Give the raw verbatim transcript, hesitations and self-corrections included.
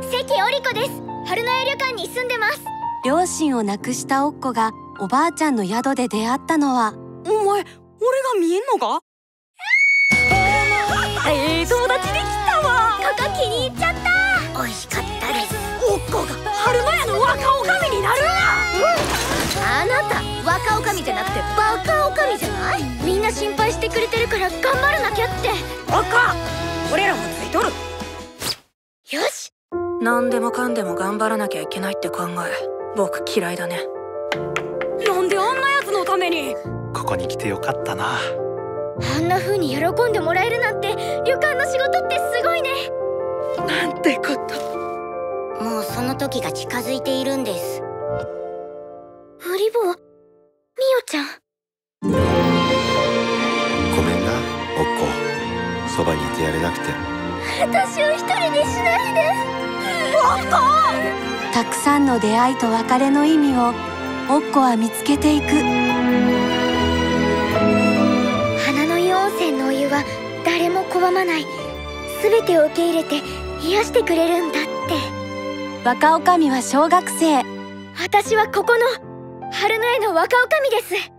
関織子です。春の湯旅館に住んでます。 両親を亡くしたおっこがおばあちゃんの宿で出会ったのは。 お前、俺が見えんのか？ええー、友達できたわ。 ここ気に入っちゃった。美味しかったです。 おっこが春の屋の若女将になる。 あなた若女将じゃなくてバカ女将じゃない？みんな心配してくれてるから頑張らなきゃって。 バカ、俺らもついとる。 よし。 何でもかんでも頑張らなきゃいけないって考え、僕嫌いだね。なんであんなやつのために。 ここに来てよかったな。 あんな風に喜んでもらえるなんて、旅館の仕事ってすごいね。 なんてこと。 もうその時が近づいているんです。ウリボー、ミオちゃん。 ごめんな、おっこ。そばにいてやれなくて。 私を一人にしないで。 おっこ。 たくさんの出会いと別れの意味をおっこは見つけていく。 花の湯温泉のお湯は誰も拒まない。全てを受け入れて癒してくれるんだって。 若女将は小学生。 私はここの春の湯の若女将です。